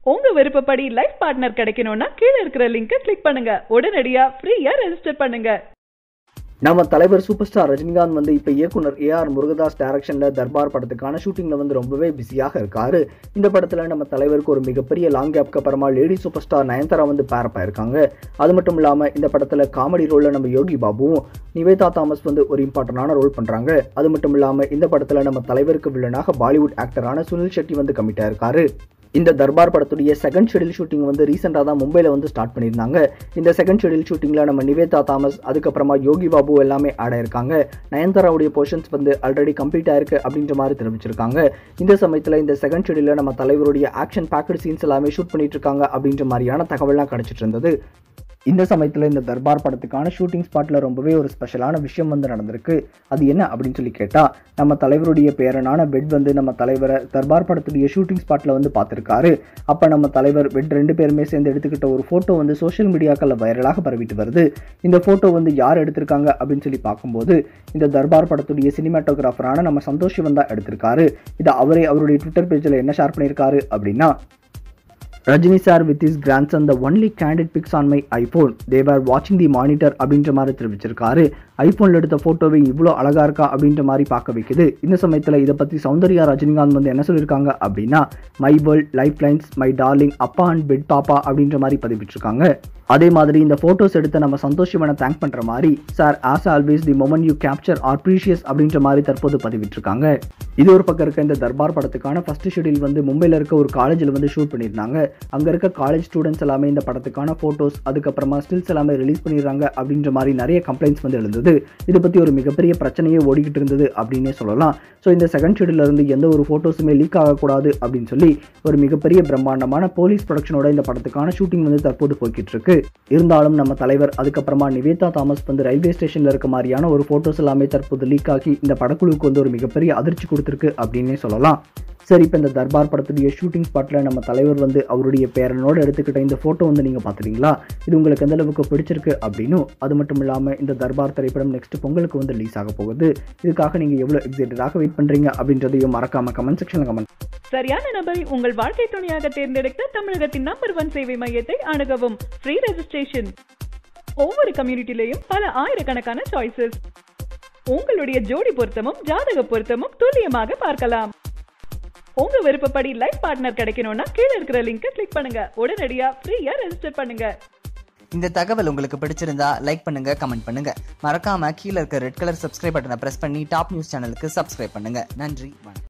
உங்க விருப்பப்படி life partner கிடைக்கணும்னா கீழ இருக்கிற லிங்கை கிளிக் பண்ணுங்க. உடனடியா ஃப்ரீயா ரெஜிஸ்டர் பண்ணுங்க. நம்ம தலைவர் சூப்பர் ஸ்டார் ரஜினிகாந்த் வந்து இப்போ இயக்குனர் ஏஆர் முருகதாஸ் டைரக்ஷன்ல தர்பார் படத்துக்கான ஷூட்டிங்ல வந்து ரொம்பவே பிஸியாக இருக்காரு. இந்த படத்துல நம்ம தலைவருக்கு ஒரு மிகப்பெரிய லாங் கேப்க்கு அப்புறமா லேடி சூப்பர் ஸ்டார் நயன்தாரா வந்து பேரப்பா இருக்காங்க. அது மட்டும் இல்லாம இந்த படத்துல காமெடி ரோல்ல நம்ம யோகி பாபுவும் நிவேதா தாமஸ் வந்து ஒரு இம்பார்ட்டன்டான ரோல் பண்றாங்க. அது மட்டும் இல்லாம இந்த படத்துல நம்ம தலைவருக்கு வில்லனாக பாலிவுட் ஆக்டரான சுனில் ஷெட்டி வந்து கமிட் ஆயிருக்காரு. இந்த தர்பார் படத்துடைய செகண்ட் ஷெடியூல் ஷூட்டிங் வந்து ரீசெண்டாக தான் மும்பையில் வந்து ஸ்டார்ட் பண்ணியிருந்தாங்க. இந்த செகண்ட் ஷெடியூல் ஷூட்டிங்கில் நம்ம நிவேதா தாமஸ் அதுக்கப்புறமா யோகி பாபு எல்லாமே ஆட் ஆயிருக்காங்க. நயன்தாராவுடைய போர்ஷன்ஸ் வந்து ஆல்ரெடி கம்ப்ளீட் ஆயிருக்கு அப்படின்ற மாதிரி தெரிவிச்சிருக்காங்க. இந்த சமயத்தில் இந்த செகண்ட் ஷெடியூலில் நம்ம தலைவருடைய ஆக்ஷன் பேக்கட் சீன்ஸ் எல்லாமே ஷூட் பண்ணிட்டு இருக்காங்க அப்படின்ற மாதிரியான தகவல்லாம் கிடைச்சிட்டு இருந்தது. இந்த சமயத்தில் இந்த தர்பார் படத்துக்கான ஷூட்டிங் ஸ்பாட்டில் ரொம்பவே ஒரு ஸ்பெஷலான விஷயம் வந்து நடந்திருக்கு. அது என்ன அப்படின்னு சொல்லி கேட்டால், நம்ம தலைவருடைய பேரனான வெட் வந்து நம்ம தலைவரை தர்பார் படத்துடைய ஷூட்டிங் ஸ்பாட்டில் வந்து பார்த்துருக்காரு. அப்போ நம்ம தலைவர் வெட் 2 பேருமே சேர்ந்து எடுத்துக்கிட்ட ஒரு ஃபோட்டோ வந்து சோஷியல் மீடியாக்களில் வைரலாக பரவிட்டு வருது. இந்த ஃபோட்டோ வந்து யார் எடுத்திருக்காங்க அப்படின்னு சொல்லி பார்க்கும்போது இந்த தர்பார் படத்துடைய சினிமாட்டோகிராஃபரான நம்ம சந்தோஷ் சிவன் தான் எடுத்திருக்காரு. இதை அவருடைய ட்விட்டர் பேஜில் என்ன ஷேர் பண்ணியிருக்காரு அப்படின்னா, Rajini sir with his grandson the only candid pics on my iPhone. They were watching the monitor அப்படின்ற மாதிரி தெரிவிச்சிருக்காரு. ஐபோன்ல எடுத்த போட்டோவை இவ்வளோ அழகா இருக்கா அப்படின்ற மாதிரி பார்க்க வைக்குது. இந்த சமயத்தில் இதை பற்றி சௌந்தர்யா ரஜினிகாந்த் வந்து என்ன சொல்லியிருக்காங்க அப்படின்னா, my world life lines my darling அப்பா அண்ட் பெட் பாப்பா அப்படின்ற மாதிரி பதிவிட்டிருக்காங்க. அதே மாதிரி இந்த போட்டோஸ் எடுத்து நம்ம சந்தோஷ் சிவனை தேங்க் பண்ற மாதிரி, sir as always the moment you capture are precious அப்படின்ற மாதிரி தற்போது பதிவிட்டிருக்காங்க. இது ஒரு பக்கம் இருக்க இந்த தர்பார் படத்துக்கான ஃபர்ஸ்ட் ஷெடியூல் வந்து மும்பையில் இருக்க ஒரு காலேஜில் வந்து ஷூட் பண்ணியிருந்தாங்க. அங்கே இருக்க காலேஜ் ஸ்டூடெண்ட்ஸ் எல்லாமே இந்த படத்துக்கான ஃபோட்டோஸ் அதுக்கப்புறமா ஸ்டில்ஸ் எல்லாமே ரிலீஸ் பண்ணிடுறாங்க அப்படின்ற மாதிரி நிறைய கம்ப்ளைண்ட்ஸ் வந்து எழுந்தது. இதை பற்றி ஒரு மிகப்பெரிய பிரச்சனையே ஓடிக்கிட்டு இருந்தது அப்படின்னே சொல்லலாம். ஸோ இந்த செகண்ட் ஷெடியூல்ல இருந்து எந்த ஒரு ஃபோட்டோஸுமே லீக் ஆகக்கூடாது அப்படின்னு சொல்லி ஒரு மிகப்பெரிய பிரம்மாண்டமான போலீஸ் ப்ரொடக்ஷனோட இந்த படத்துக்கான ஷூட்டிங் வந்து தற்போது போய்கிட்டு இருக்கு. இருந்தாலும் நம்ம தலைவர் அதுக்கப்புறமா நிவேதா தாமஸ் வந்து ரயில்வே ஸ்டேஷன்ல இருக்க மாதிரியான ஒரு போட்டோஸ் எல்லாமே தற்போது லீக் ஆகி இந்த படக்குழுவுக்கு வந்து ஒரு மிகப்பெரிய அதிர்ச்சி கொடுத்துருக்கு அப்படின்னே சொல்லலாம். சரி, இப்போ இந்த தர்பார் படத்துடைய ஷூட்டிங் ஸ்பாட்டில் நம்ம தலைவர் வந்து அவருடைய பேரனோட எடுத்துக்கிட்ட இந்த ஃபோட்டோ வந்து நீங்கள் பார்த்துட்டீங்களா? இது உங்களுக்கு எந்த அளவுக்கு பிடிச்சிருக்கு அப்படின்னும், அது மட்டும் இல்லாமல் இந்த தர்பார் திரைப்படம் நெக்ஸ்ட் பொங்கலுக்கு வந்து ரிலீஸ் ஆக போகுது. இதுக்காக நீங்கள் எவ்வளோ எக்ஸைட்டடாக வெயிட் பண்ணுறீங்க அப்படின்றதையும் மறக்காம கமெண்ட் செக்ஷனில் கமெண்ட். சரியான நபரை உங்கள் வாழ்க்கை துணையாக தேர்ந்தெடுக்க தமிழகத்தின் நம்பர் 1 சேவை மையத்தை அணுகவும். Free registration. ஒவ்வொரு கம்யூனிட்டிலையும் பல ஆயிரக்கணக்கான சாய்ஸஸ். உங்களுடைய ஜோடி பொருத்தமும் ஜாதக பொருத்தமும் துல்லியமாக பார்க்கலாம். உங்க விருப்பப்படி லைஃப் பார்ட்னர் கிடைக்கணும்னா கீழ இருக்கிற லிங்கை கிளிக் பண்ணுங்க. உடனடியா ஃப்ரீயா ரெஜிஸ்டர் பண்ணுங்க. இந்த தகவல் உங்களுக்கு பிடிச்சிருந்தா லைக் பண்ணுங்க, கமெண்ட் பண்ணுங்க. மறக்காம கீழ இருக்க ரெட் கலர் சப்ஸ்கிரைப் பட்டனை பிரஸ் பண்ணி டாப் நியூஸ் சேனலுக்கு சப்ஸ்கிரைப் பண்ணுங்க. நன்றி.